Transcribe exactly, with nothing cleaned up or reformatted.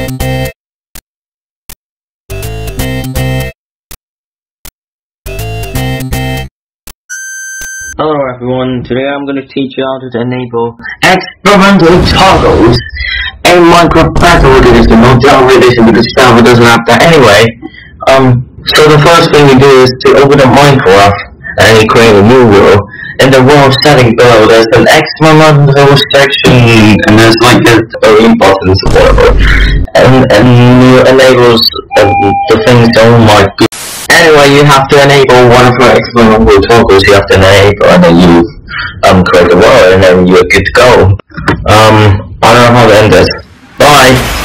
Hello everyone, today I'm going to teach you how to enable experimental toggles in Minecraft Bedrock Edition, not Java Edition, because Java doesn't have that anyway. Um, so the first thing you do is to open up Minecraft and you create a new world. In the world setting below, there's an experimental section and there's like the green buttons or whatever, and, and it enables um, the things on my Anyway, you have to enable one of the experimental toggles. You have to enable, and then you um create the world, and then you're good to go. Um, I don't know how to end this. Bye.